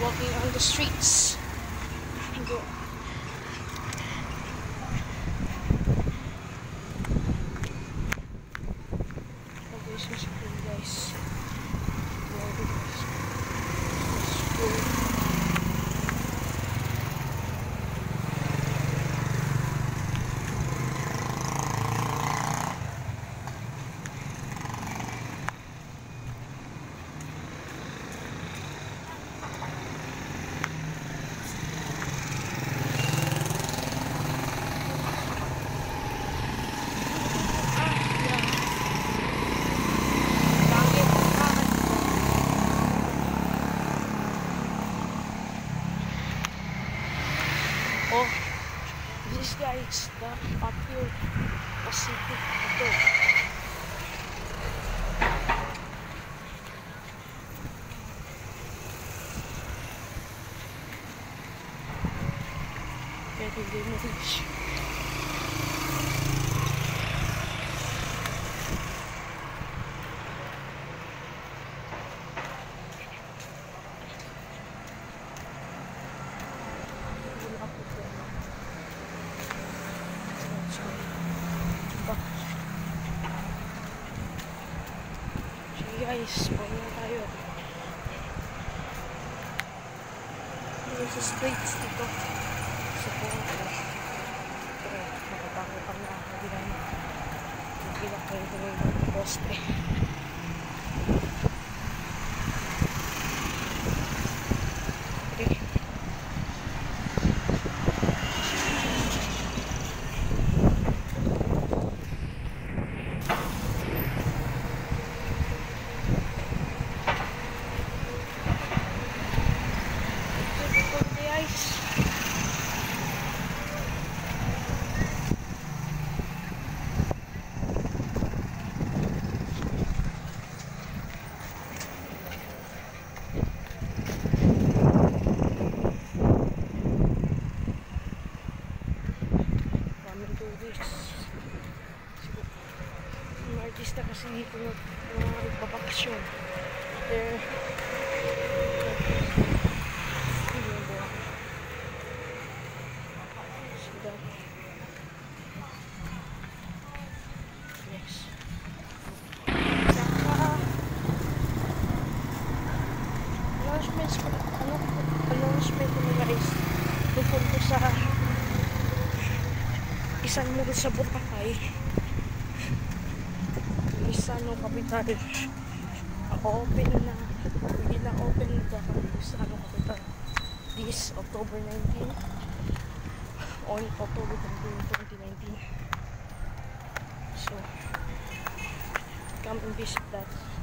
walking on the streets. Go. Guys. Oh, this guy is the Uphill Pacific ito. Pwede hindi mo reach. Guys, pauwi na tayo. Dito sa streets dito sa Boracay. Pero nakapako pa na hindi na kayo tuloy ng poste. Yung artista kasi kung nagpapakasyon there yes announcement ko nila is pupunta sa isang mall sa Boracay, isa no kapital open na, hindi na open na isa no kapital this October 19 on October 2019, so come and visit that.